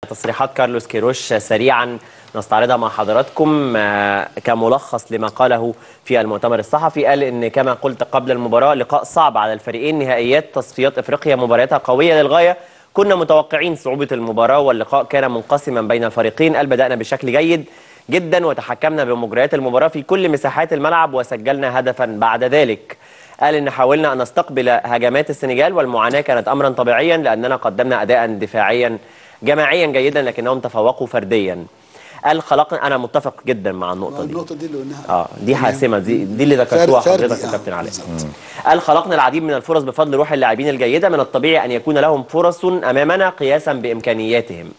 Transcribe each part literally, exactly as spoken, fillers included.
تصريحات كارلوس كيروش سريعا نستعرضها مع حضراتكم كملخص لما قاله في المؤتمر الصحفي. قال ان كما قلت قبل المباراة لقاء صعب على الفريقين، نهائيات تصفيات افريقيا مبارياتها قوية للغاية، كنا متوقعين صعوبة المباراة واللقاء كان منقسما بين الفريقين. قال بدأنا بشكل جيد جدا وتحكمنا بمجريات المباراة في كل مساحات الملعب وسجلنا هدفا بعد ذلك. قال ان حاولنا ان نستقبل هجمات السنغال والمعاناة كانت امرا طبيعيا لاننا قدمنا اداء دفاعيا جماعيا جيدا لكنهم تفوقوا فرديا. قال خلقنا، انا متفق جدا مع النقطه دي النقطه دي اللي قلناها اه دي حاسمه، دي دي اللي ذكرتوها حضرتك يا كابتن علاء. قال خلقنا العديد من الفرص بفضل روح اللاعبين الجيده، من الطبيعي ان يكون لهم فرص امامنا قياسا بامكانياتهم.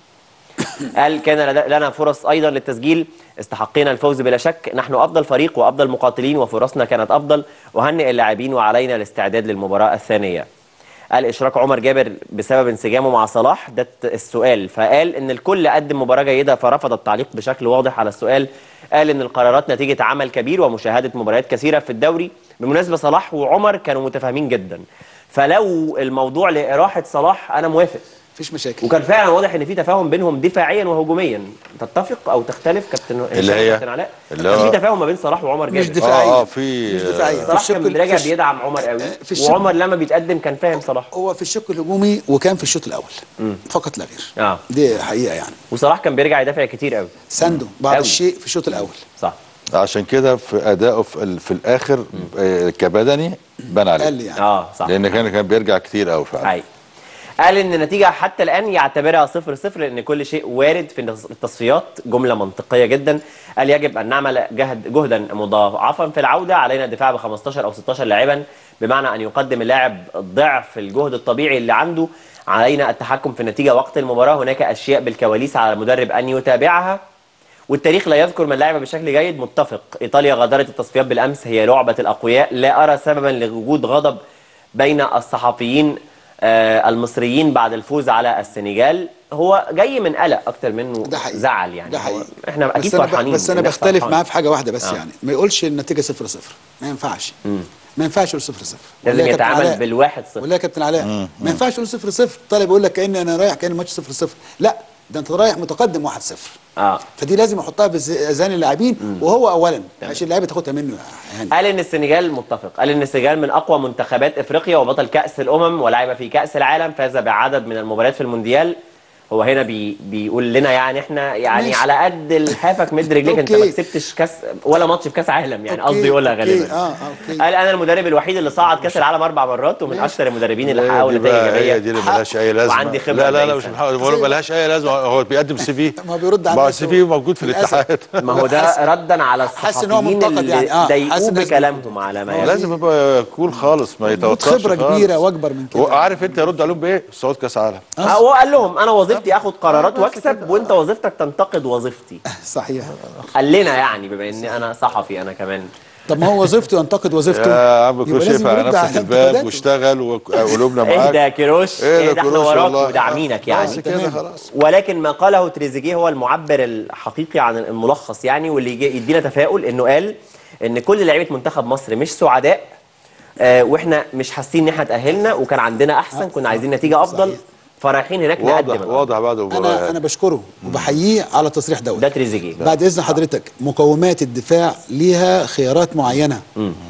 قال كان لنا فرص ايضا للتسجيل، استحقينا الفوز بلا شك، نحن افضل فريق وافضل مقاتلين وفرصنا كانت افضل، اهنئ اللاعبين وعلينا الاستعداد للمباراه الثانيه. قال اشراك عمر جابر بسبب انسجامه مع صلاح، ده السؤال، فقال ان الكل قدم مباراه جيده فرفض التعليق بشكل واضح على السؤال. قال ان القرارات نتيجه عمل كبير ومشاهده مباريات كثيره في الدوري. بالمناسبه صلاح وعمر كانوا متفاهمين جدا، فلو الموضوع لاراحه صلاح انا موافق، مفيش مشاكل، وكان فعلا واضح ان في تفاهم بينهم دفاعيا وهجوميا. تتفق او تختلف كابتن اللي هي كابتن علاء؟ اللي هو في تفاهم ما بين صلاح وعمر جابر، مش دفاعيا. اه اه في مش دفاعيا. صلاح كان بيراجع بيدعم عمر قوي، وعمر لما بيتقدم كان فاهم صلاح. هو في الشق الهجومي وكان في الشوط الاول مم. فقط لا غير. اه دي حقيقه يعني. وصلاح كان بيرجع يدافع كتير قوي، ساندو بعض أوي. الشيء في الشوط الاول. صح. عشان كده في ادائه في, في الاخر آه كبدني بان عليه. قال لي يعني. اه صح. لان كان كان بيرجع كتير قوي فعلا. حقيقي. قال ان النتيجه حتى الان يعتبرها صفر صفر لان كل شيء وارد في التصفيات، جمله منطقيه جدا. قال يجب ان نعمل جهد جهدا مضاعفا في العوده، علينا الدفاع ب خمستاشر او ستاشر لاعبا، بمعنى ان يقدم اللاعب ضعف الجهد الطبيعي اللي عنده. علينا التحكم في النتيجه وقت المباراه، هناك اشياء بالكواليس على المدرب ان يتابعها، والتاريخ لا يذكر من لعب بشكل جيد. متفق. ايطاليا غادرت التصفيات بالامس، هي لعبه الاقوياء، لا ارى سببا لوجود غضب بين الصحفيين آه المصريين بعد الفوز على السنغال. هو جاي من قلق اكتر منه زعل يعني. ده حقيقي. احنا اكيد فرحانين، بس انا بختلف معاه في حاجه واحده بس. آه. يعني ما يقولش النتيجه صفر صفر، ما ينفعش. مم. ما ينفعش يقول صفر صفر، لازم يتعامل بالواحد صفر. ولا يا كابتن علاء ما ينفعش يقول صفر صفر. طالب يقول لك كأن انا رايح كأن الماتش صفر صفر، لا ده انت رايح متقدم واحد صفر. اه فدي لازم يحطها في اذهان اللاعبين وهو اولا عشان اللعيبه تاخدها منه يعني. قال ان السنغال متفق، قال ان السنغال من اقوى منتخبات افريقيا وبطل كاس الامم ولعب في كاس العالم، فاز بعدد من المباريات في المونديال. هو هنا بي بيقول لنا يعني احنا يعني ماشي. على قد لحافك مد رجليك، انت ما كسبتش كاس ولا ماتش في كاس عالم يعني، قصدي يقولها غالبا. اه اوكي. قال انا المدرب الوحيد اللي صعد كاس العالم اربع مرات ومن اشطر المدربين اللي حققوا نتائج ايجابيه. هي دي اللي مالهاش اي لازمه. وعندي خبره. لا لا لا مش بقول مالهاش اي لازمه، هو بيقدم سي في. ما بيرد على السي في موجود في الاتحاد. ما هو ده ردا على الصحفيين اللي يعني. آه ضايقوه بكلامهم على ما لازم يبقى كول خالص، ما يتوترش. خبره كبيره واكبر من كده. وعارف انت يرد عليهم بايه؟ صعود كاس عالم. هو قال لهم انا وظيفتي اخد قرارات واكسب، وانت وظيفتك تنتقد وظيفتي. صحيح. قال لنا يعني بما اني انا صحفي انا كمان. طب ما هو وظيفته ينتقد وظيفته. يا عم كل شيء على نفسك الباب واشتغل وقلوبنا معاك. اهدى يا كيروش، اهدى احنا وراك وداعمينك يعني. كده خلاص. ولكن ما قاله تريزيجيه هو المعبر الحقيقي عن الملخص يعني، واللي يدينا تفاؤل، انه قال ان كل لعيبه منتخب مصر مش سعداء، آه واحنا مش حاسين ان احنا اتاهلنا وكان عندنا احسن، كنا عايزين نتيجه افضل، فرايحين هناك نقدم. واضح واضح بعد المباراه. انا انا بشكره وبحييه على التصريح دوت. ده تريزيجيه. بعد اذن حضرتك، مقومات الدفاع ليها خيارات معينه. مم.